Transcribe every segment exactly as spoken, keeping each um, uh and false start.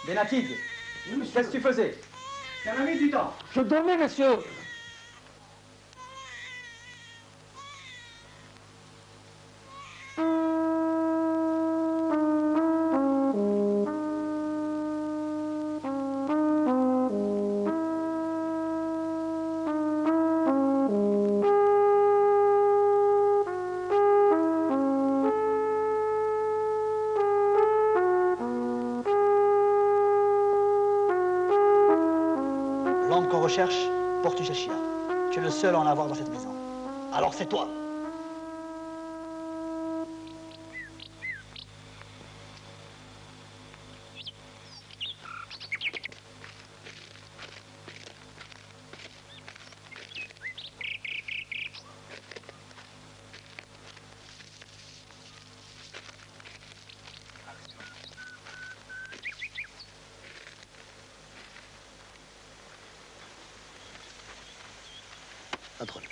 Benatide, qu'est-ce que tu faisais? Ça m'a mis du temps. Je dormais, monsieur. L'homme qu'on recherche porte Chachia. Tu es le seul à en avoir dans cette maison. Alors c'est toi. ادخل.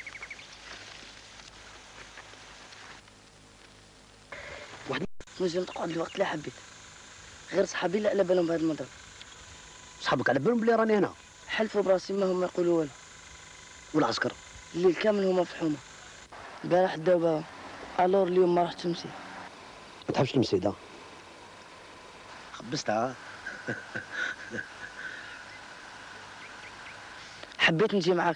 واحد نجم تقعد الوقت اللي حبيت، غير صحابي اللي على بالهم بهذا المضرب. صحابك على بالهم بلي راني هنا. حلفوا براسي ما هم يقولوا والو. والعسكر؟ الليل كامل هما في حومه. البارح دابا الور اليوم ما رحتش نمشي. ما تحبش المسيدة؟ خبزتها. حبيت نجي معاك.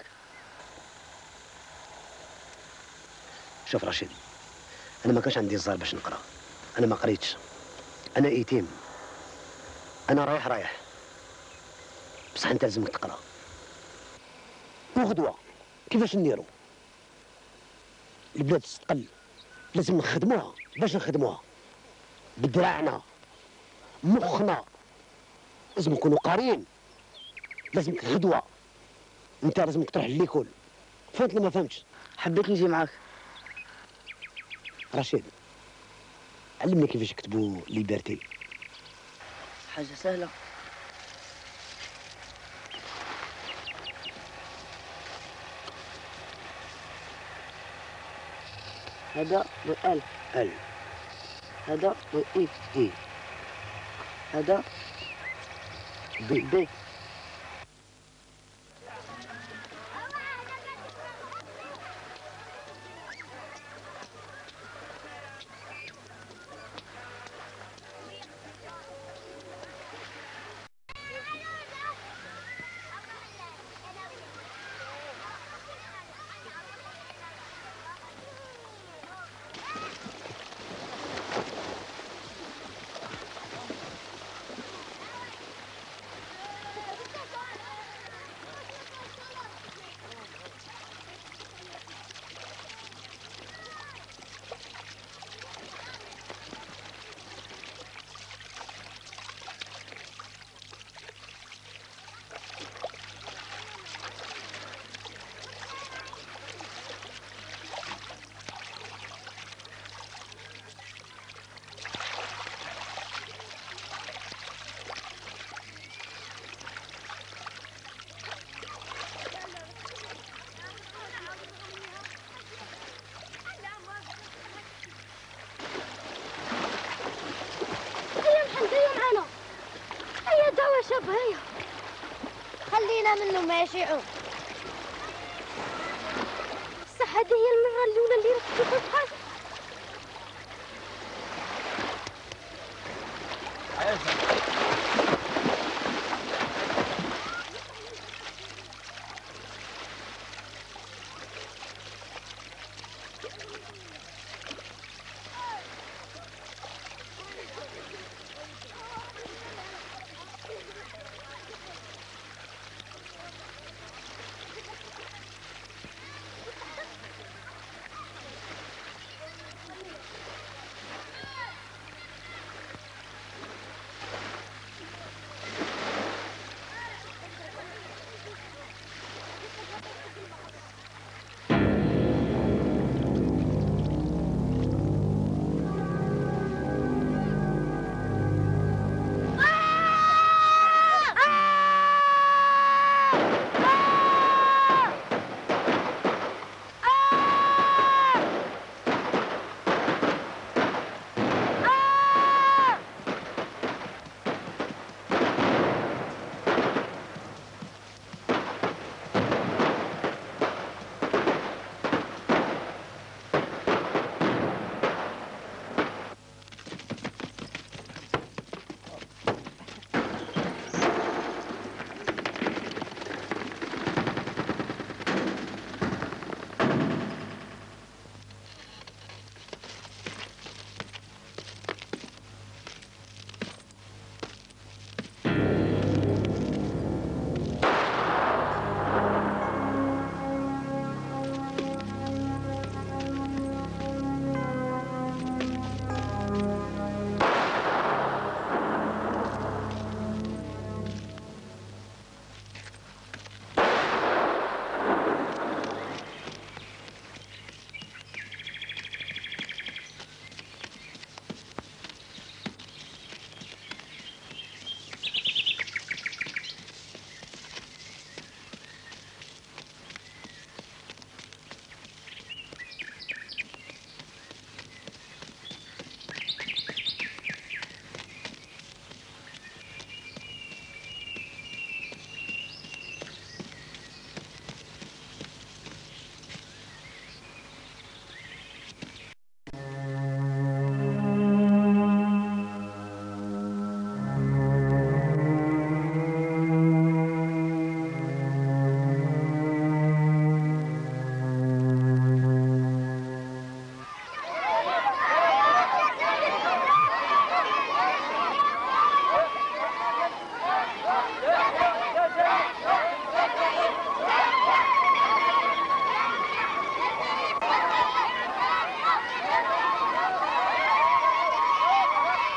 شوف رشيد، انا ما كانش عندي الزهر باش نقرا، انا ما قريتش، انا ايتيم، انا رايح رايح، بصح انت لازمك تقرا. وغدوه كيفاش نديرو؟ البلاد تستقل، لازم نخدموها. باش نخدموها؟ بدراعنا، مخنا، لازم نكونوا قاريين، لازمك غدوه، انت لازمك تروح ليكول. فهمت ولا ما فهمتش؟ حبيت نجي معاك. رشيد، علمني كيفاش يكتبوا ليبرتي. حاجة سهلة. هذا وال. ال. هذا وإي. إي. هذا بي. بي. هيا خلينا منه ما يشيعون. صح هذه هي المرة الأولى اللي ركبت في حاجة.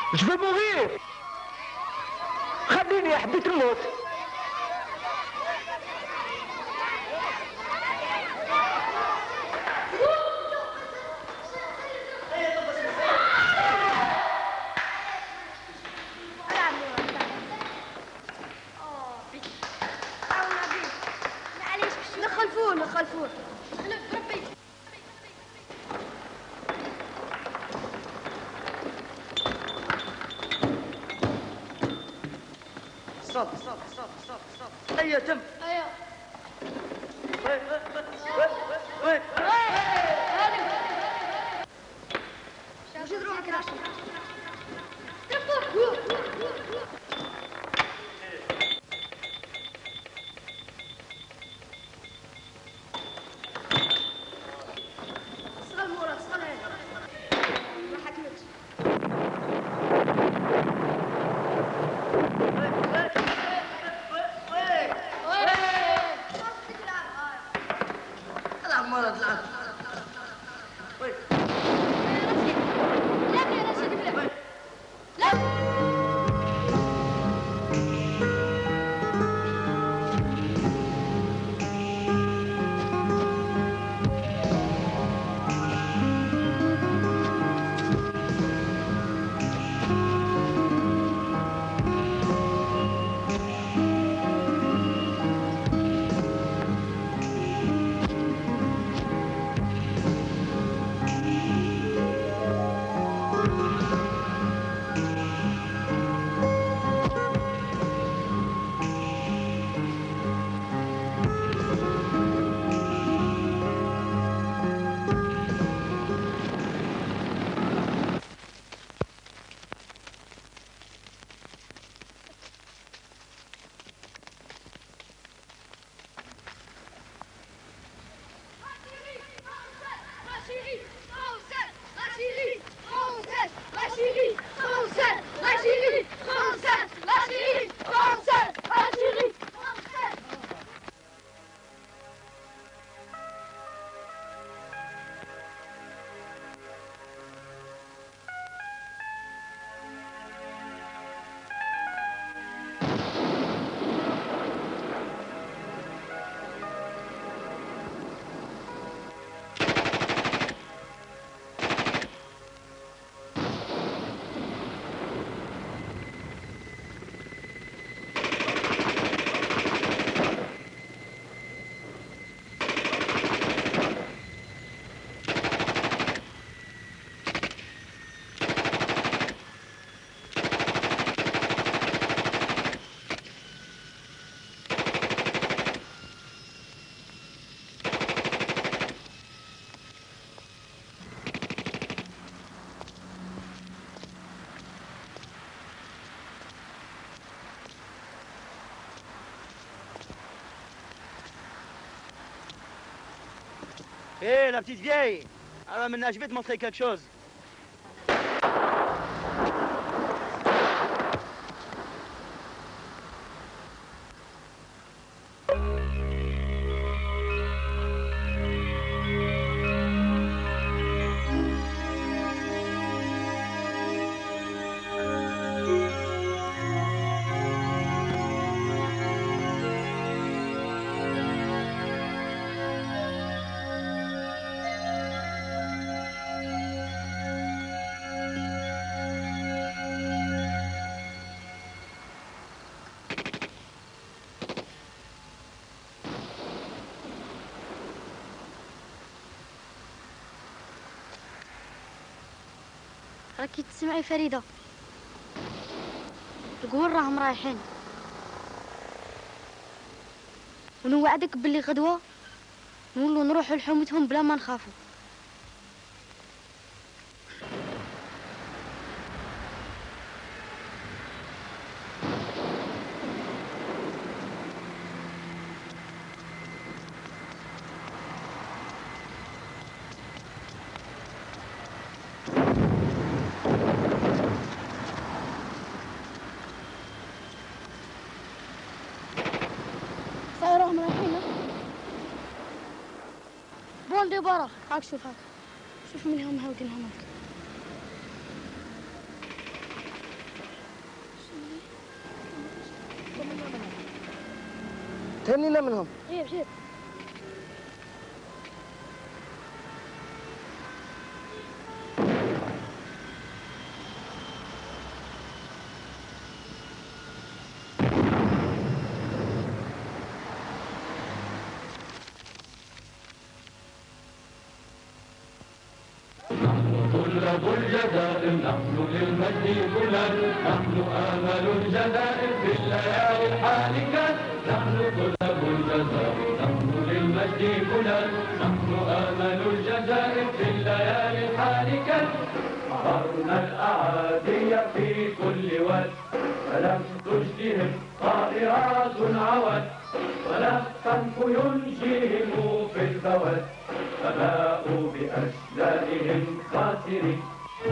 Je veux mourir. خليني حبيت الموت. نخلفوه نخلفوه بربي. صوت صوت صوت صوت صوت. هيا تم. ايوه. وي وي وي. وش يدرون كذا؟ Hé, la petite vieille. Alors maintenant, je vais te montrer quelque chose. راكي تسمعي فريدة، القوار راهم رايحين، ونوعدك باللي غدوة نولو نروحو لحومتهم بلا ما نخافو. راهم رايحين بون دي برا. هاك شوف هاك شوف من هم هاودين هناك. تهنينا منهم. جيب جيب. طلاب الجزائر نحن للمجد كلنا، نحن آمل الجزائر في الليالي الحالكة. نحن طلاب الجزائر نحن للمجد كلنا، نحن آمل الجزائر في الليالي الحالكة. عبرنا الأعادي في كل واد، فلم تجدهم طائرات عواد، ولا الطنف ينجيهم في الفوات، فباءوا بأجدادهم خاسرين.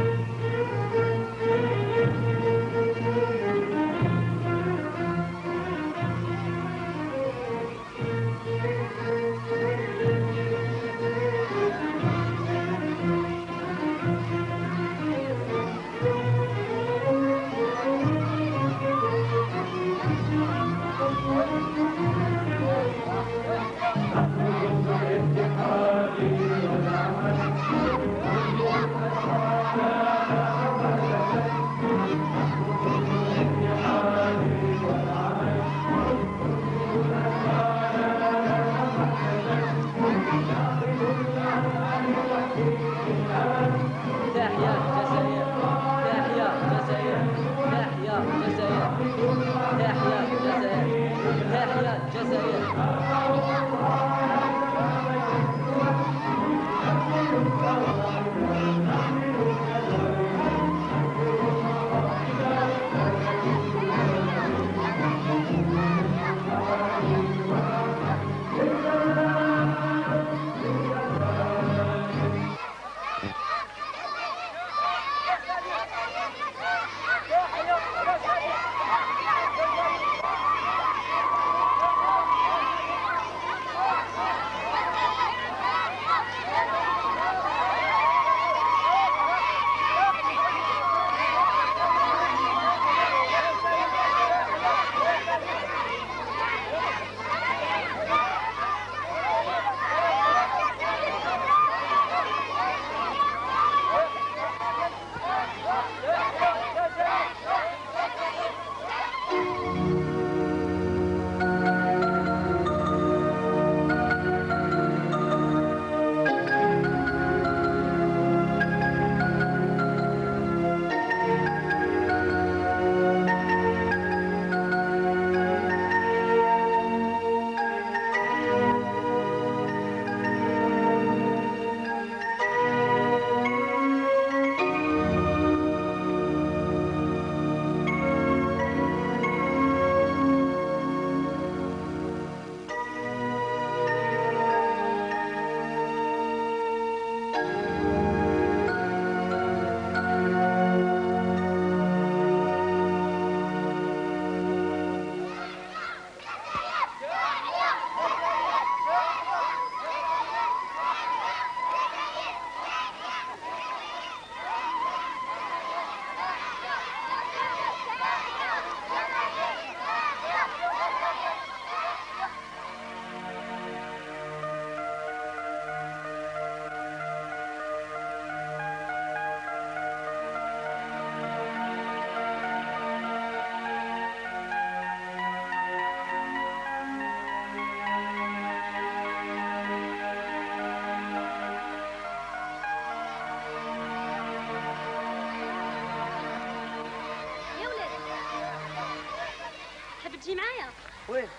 تجي معايا؟ وين؟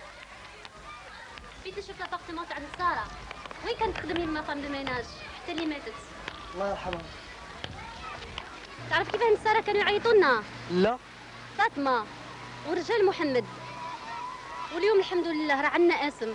بيت نشوف لابارتمون تاع سارة. وين كانت تخدمي لما فام دو ميناج حتى اللي ماتت؟ الله يرحمها. تعرف كيفاه سارة كانوا يعيطوا لنا؟ لا. فاطمة ورجال محمد. واليوم الحمد لله راه عندنا اسم.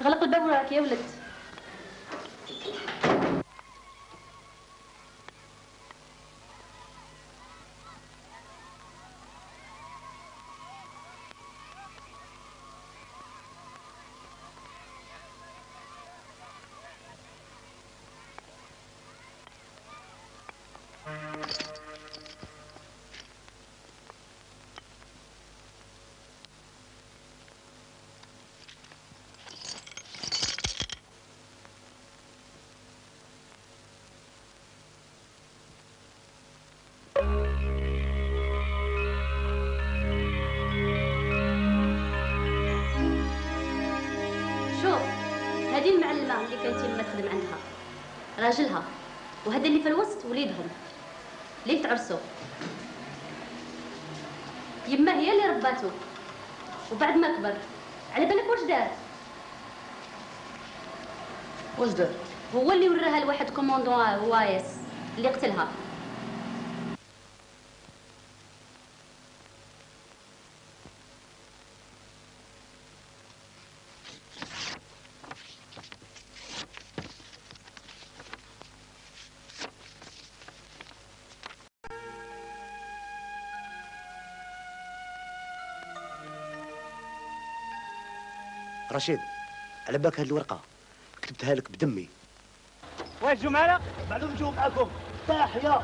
غلق الباب وراك يا ولد. هذه المعلمة اللي كانت يما تخدم عندها راجلها، وهذا اللي في الوسط وليدهم اللي تعرسوا. يما هي اللي رباته، وبعد ما كبر على بالك واش دار؟ واش دار؟ هو اللي وراها لواحد كوموندون هوايس اللي قتلها. رشيد، على بالك هاد الورقة كتبتها لك بدمي. واش جمالة؟ معلوم نجيو معاكم. تحية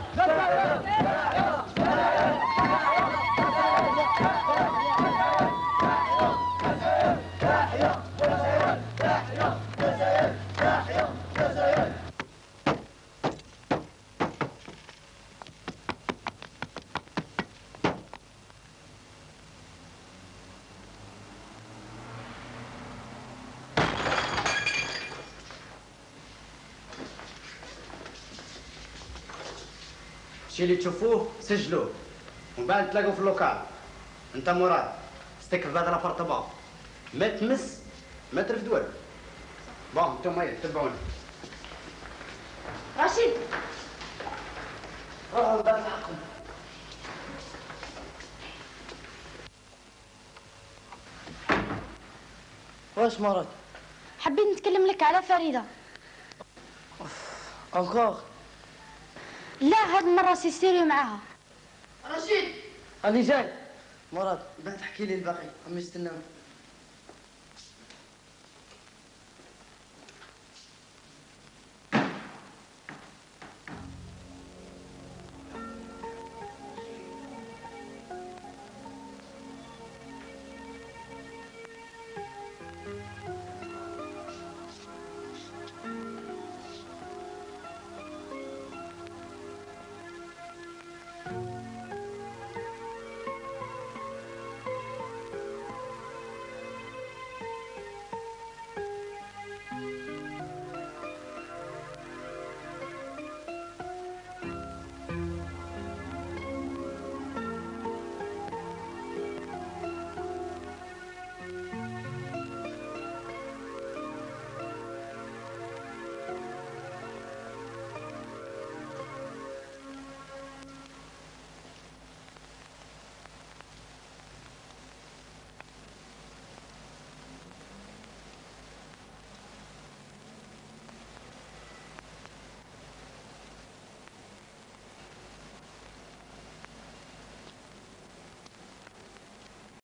الشيء اللي تشوفوه سجلوه ومن بعد تلاقوا في اللوكال. انت مراد استكف بهذا الابارتمون، ما تمس ما ترفد والو. بون انتم هيا تبعوني. رشيد روحوا من بعد الحكم. واش مراد؟ حبيت نتكلم لك على فريدة. انكور؟ لا هاد المرة سي سيريو معاها. رشيد، راني جاي. مراد، بعد تحكي لي الباقي، عمي استناو.